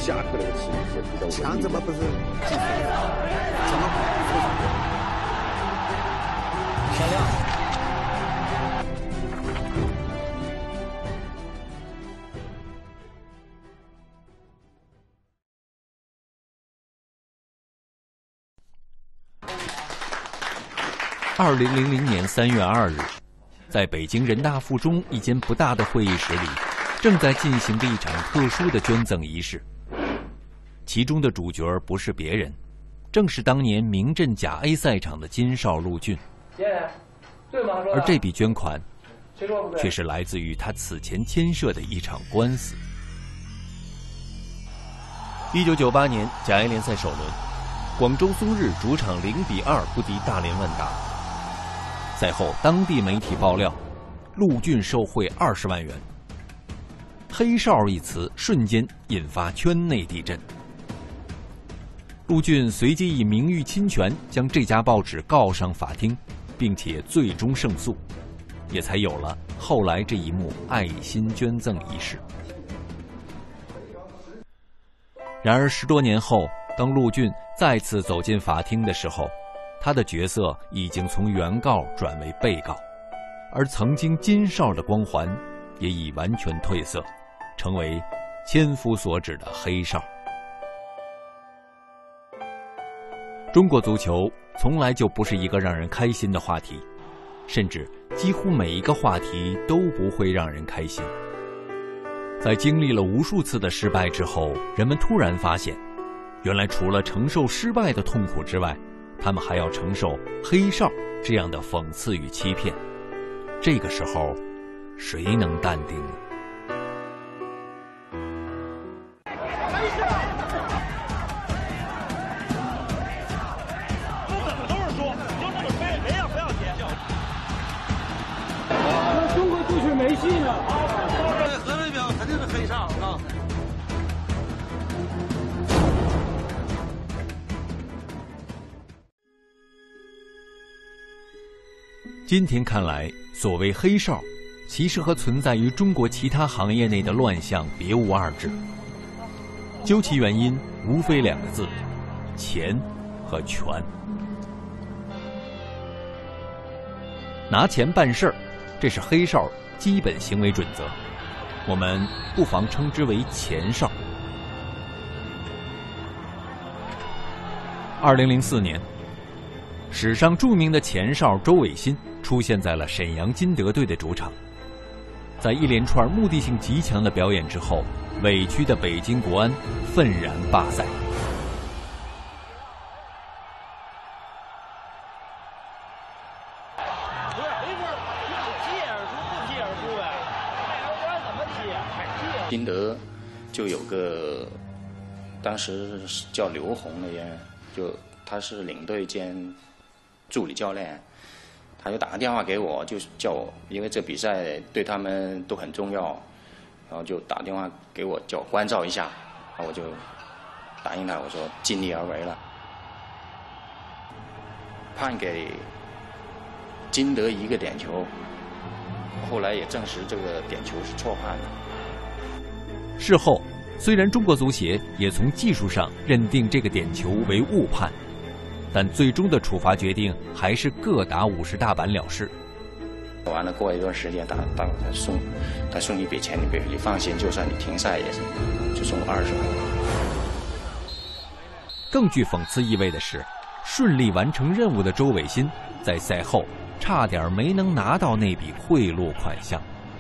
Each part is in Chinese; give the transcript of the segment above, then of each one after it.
下课那个气氛是比较枪怎么不是计费的？怎么闪亮。 2000年3月2日，在北京人大附中一间不大的会议室里，正在进行着一场特殊的捐赠仪式。其中的主角不是别人，正是当年名震甲 A 赛场的金少陆俊。而这笔捐款，却是来自于他此前牵涉的一场官司。1998年甲 A 联赛首轮，广州松日主场0-2不敌大连万达。赛后，当地媒体爆料，陆俊受贿20万元。黑哨一词瞬间引发圈内地震。陆俊随即以名誉侵权将这家报纸告上法庭，并且最终胜诉，也才有了后来这一幕爱心捐赠仪式。然而10多年后，当陆俊再次走进法庭的时候，他的角色已经从原告转为被告，而曾经金少的光环也已完全褪色，成为千夫所指的黑哨。中国足球从来就不是一个让人开心的话题，甚至几乎每一个话题都不会让人开心。在经历了无数次的失败之后，人们突然发现，原来除了承受失败的痛苦之外，他们还要承受黑哨这样的讽刺与欺骗。这个时候，谁能淡定呢？ 中国足球没戏了。 河北标肯定是黑哨啊！ 今天看来，所谓黑哨，其实和存在于中国其他行业内的乱象别无二致。究其原因，无非2个字：钱和权。拿钱办事儿，这是黑哨基本行为准则，我们不妨称之为钱哨。2004年，史上著名的前哨周伟新出现在了沈阳金德队的主场。在一连串目的性极强的表演之后，委屈的北京国安愤然罢赛。 金德就有个，当时叫刘红的人，就他是领队兼助理教练，他就打个电话给我，就叫我，因为这比赛对他们都很重要，然后就打电话给我叫我关照一下，然后我就答应他，我说尽力而为了。判给金德1个点球，后来也证实这个点球是错判的。 事后，虽然中国足协也从技术上认定这个点球为误判，但最终的处罚决定还是各打50大板了事。 完了，过一段时间，他送一笔钱，你放心，就算你停赛也是，就送20万。 更具讽刺意味的是，顺利完成任务的周伟新在赛后差点没能拿到那笔贿赂款项。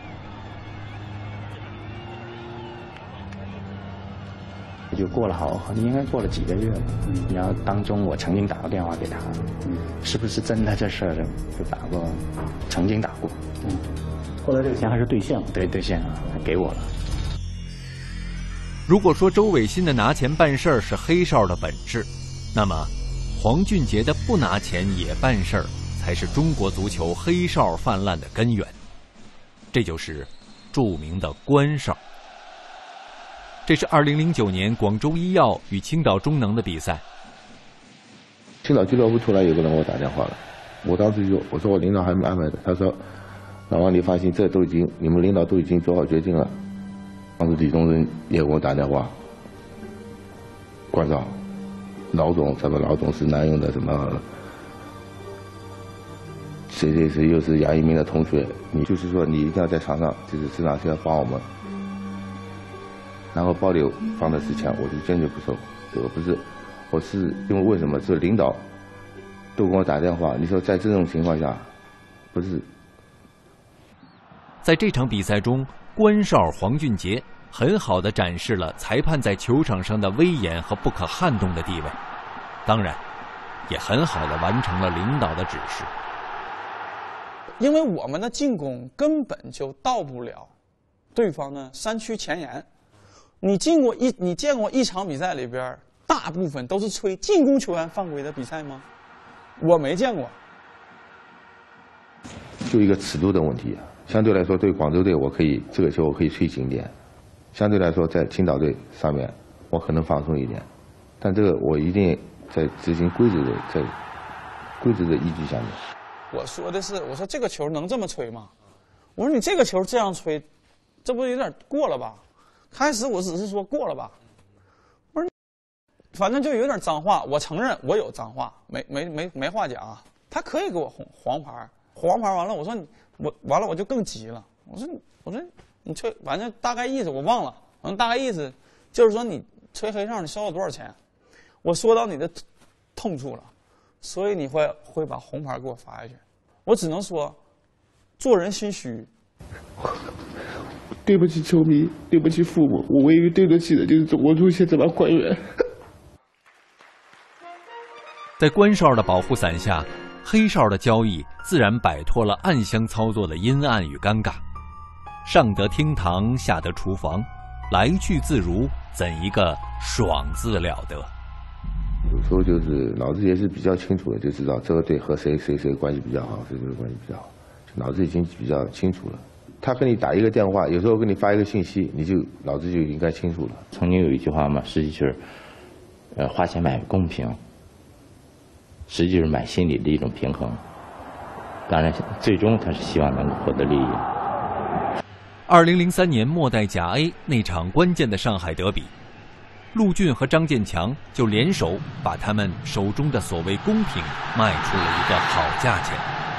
就过了应该过了几个月了。然后当中我曾经打过电话给他，是不是真的这事儿就打过，曾经打过。 后来这个钱还是兑现了。 对，兑现了，他给我了。 如果说周伟新的拿钱办事儿是黑哨的本质，那么黄俊杰的不拿钱也办事儿，才是中国足球黑哨泛滥的根源。这就是著名的官哨。这是2009年广州医药与青岛中能的比赛。 青岛俱乐部出来有个人给我打电话了，我当时我说我领导还没安排的，他说老王你放心，这都已经你们领导都已经做好决定了。当时李宗仁也给我打电话， 关照，老总什么老总是南用的什么，谁谁谁又是杨一鸣的同学，你就是说你一定要在场上，就是市长需要帮我们，然后保留放的是钱，我就坚决不收。我不是，我是因为为什么？是领导都给我打电话，你说在这种情况下，不是。 在这场比赛中，关少、黄俊杰很好地展示了裁判在球场上的威严和不可撼动的地位，当然，也很好地完成了领导的指示。 因为我们的进攻根本就到不了对方的3区前沿。你见过一场比赛里边大部分都是吹进攻球员犯规的比赛吗？我没见过。 就一个尺度的问题，相对来说，对广州队这个球我可以吹紧点，相对来说在青岛队上面我可能放松一点，但这个我一定在执行规则的依据下面。 我说的是，我说这个球能这么吹吗？我说你这个球这样吹，这不有点过了吧？开始我只是说过了吧，我说反正就有点脏话，我承认我有脏话，没话讲。他可以给我黄牌完了，我说完了我就更急了，我说你吹，反正大概意思我忘了，反正大概意思就是说你吹黑哨你收我多少钱，我说到你的痛处了，所以你会把红牌给我罚下去。我只能说，做人心虚。 对不起球迷，对不起父母，我唯一对得起的就是中国足协这帮官员。 在关少的保护伞下，黑哨的交易自然摆脱了暗箱操作的阴暗与尴尬。上得厅堂，下得厨房，来去自如，怎一个爽字了得！ 有时候就是脑子也是比较清楚的，就知道这个队和谁关系比较好，谁关系比较好，脑子已经比较清楚了。他跟你打一个电话，有时候给你发一个信息，你就脑子就应该清楚了。 曾经有一句话嘛，实际是，花钱买公平，实际就是买心理的一种平衡。当然，最终他是希望能够获得利益。 2003年末代甲 A 那场关键的上海德比，陆俊和张建强就联手把他们手中的所谓公平卖出了一个好价钱。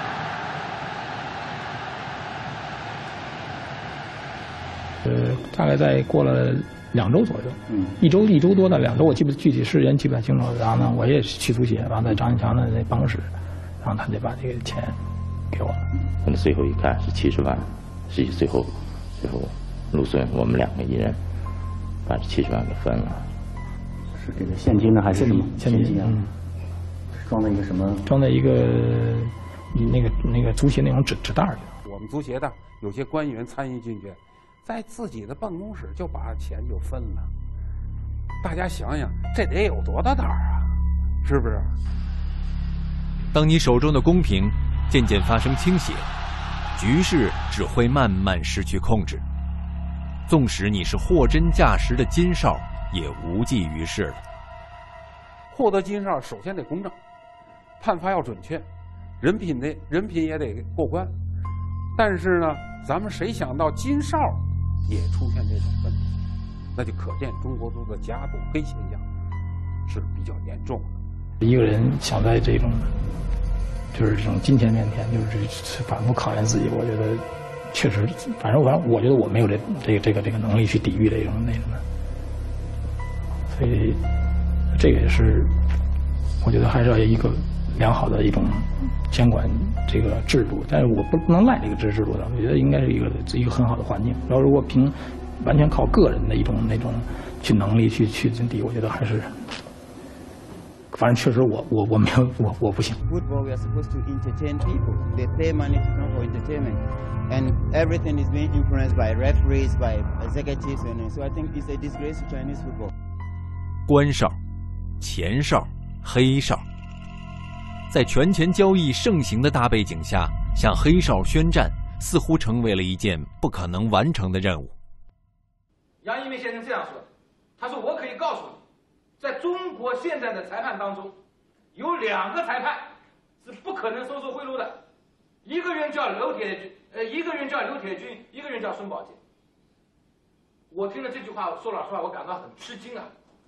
大概在过了2周左右，一周多到2周，我具体时间记不太清楚。然后呢，我也去足协，然后在张建强的那办公室，然后他就把这个钱给我了。 我们最后一看是70万，实际最后陆孙我们2个一人把这70万给分了。 是这个现金呢，还是什么？ 现金啊， 装在一个什么？ 装在一个那个足协那种纸袋里。 我们足协的有些官员参与进去，在自己的办公室就把钱就分了。大家想想，这得有多大胆啊？是不是？ 当你手中的公平渐渐发生倾斜，局势只会慢慢失去控制。纵使你是货真价实的金哨，也无济于事了。 获得金哨首先得公正，判罚要准确，人品也得过关。但是呢，咱们谁想到金哨也出现这种问题，那就可见中国足的假赌黑现象是比较严重的。 一个人想在这种金钱面前，就是反复考验自己，我觉得确实，反正我觉得我没有这个能力去抵御这种那什么，所以这个也是我觉得还是要有一个良好的一种监管这个制度，但是我不能赖这个制度的，我觉得应该是一个很好的环境。然后如果完全靠个人的一种那种能力去抵，我觉得还是。反正确实我没有我不行。 Football, we are supposed to entertain people. They pay money not for entertainment, and everything is being influenced by referees, by executives, and so I think it's a disgrace to Chinese football. 官哨、钱哨、黑哨，在权钱交易盛行的大背景下，向黑哨宣战似乎成为了一件不可能完成的任务。 杨一鸣先生这样说，他说：“我可以告诉你。” 在中国现在的裁判当中，有2个裁判是不可能收受贿赂的，一个人叫刘铁军，一个人叫孙宝杰。我听了这句话，说老实话，我感到很吃惊啊！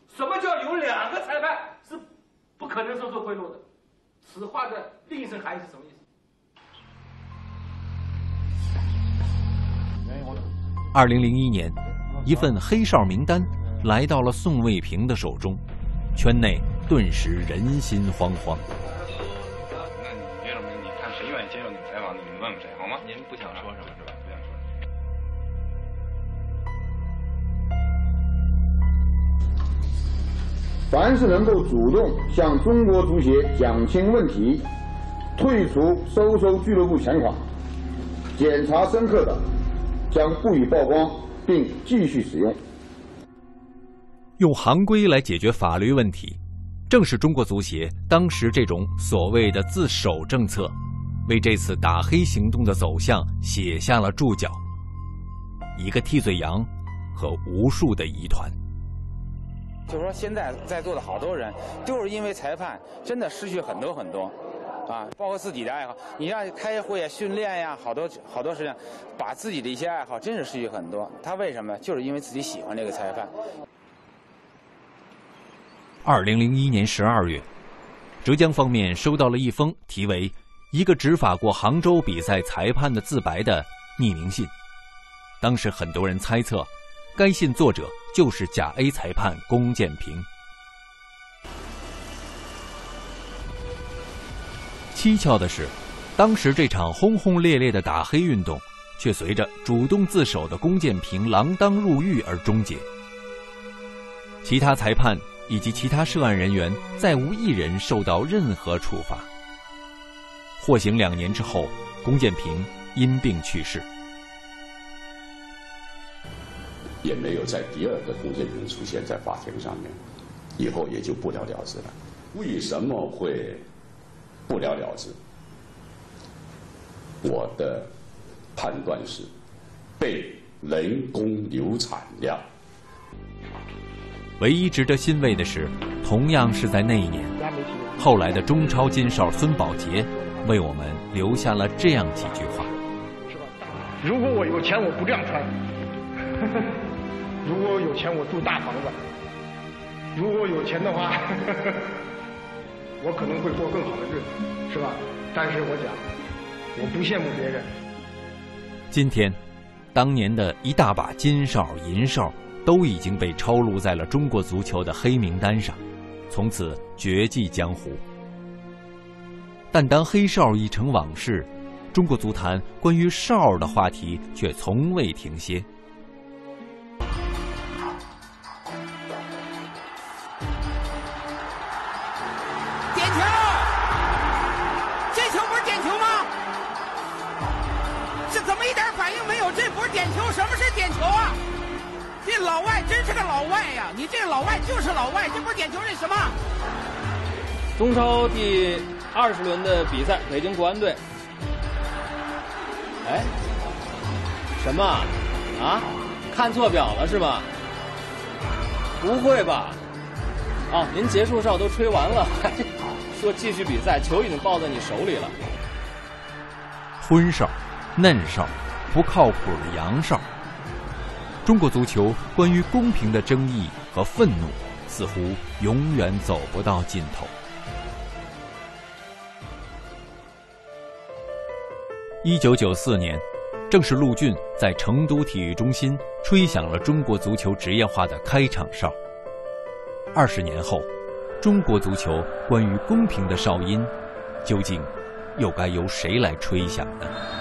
什么叫有2个裁判是不可能收受贿赂的？此话的另一层含义是什么意思 ？2001年，一份黑哨名单来到了宋卫平的手中，圈内顿时人心惶惶。 那你这种，你看谁愿意接受你采访，你问问谁好吗？您不想说什么是吧？不想说。 凡是能够主动向中国足协讲清问题、退出收俱乐部钱款、检查深刻的，将不予曝光，并继续使用。 用行规来解决法律问题，正是中国足协当时这种所谓的自首政策，为这次打黑行动的走向写下了注脚。一个替罪羊和无数的疑团。 就是说，现在在座的好多人，就是因为裁判真的失去很多，啊，包括自己的爱好。你像开会啊、训练呀，好多事情，把自己的一些爱好真是失去很多。他为什么？就是因为自己喜欢这个裁判。 2001年12月，浙江方面收到了一封题为“一个执法过杭州比赛裁判的自白”的匿名信。当时很多人猜测，该信作者就是甲 A 裁判龚建平。蹊跷的是，当时这场轰轰烈烈的打黑运动，却随着主动自首的龚建平锒铛入狱而终结。其他裁判以及其他涉案人员再无一人受到任何处罚。获刑2年之后，龚建平因病去世。 也没有在第2个龚建平出现在法庭上面，以后也就不了了之了。为什么会不了了之？我的判断是被人工流产了。 唯一值得欣慰的是，同样是在那一年，后来的中超金哨孙宝杰为我们留下了这样几句话： 如果我有钱，我不这样穿；如果有钱，我住大房子；如果有钱的话，我可能会过更好的日子，是吧？但是我讲，我不羡慕别人。 今天，当年的一大把金哨、银哨都已经被抄录在了中国足球的黑名单上，从此绝迹江湖。但当黑哨已成往事，中国足坛关于哨的话题却从未停歇。 点球！这球不是点球吗？这怎么一点反应没有？这不是点球，什么是点球啊？这老外真是个老外呀！你这个老外就是老外，这不是点球，这什么？ 中超第20轮的比赛，北京国安队。哎，什么？啊？看错表了是吧？不会吧？啊，您结束哨都吹完了，还说继续比赛，球已经抱在你手里了。 昏哨、嫩哨、不靠谱的洋哨。中国足球关于公平的争议和愤怒，似乎永远走不到尽头。1994年，正是陆俊在成都体育中心吹响了中国足球职业化的开场哨。20年后，中国足球关于公平的哨音，究竟又该由谁来吹响呢？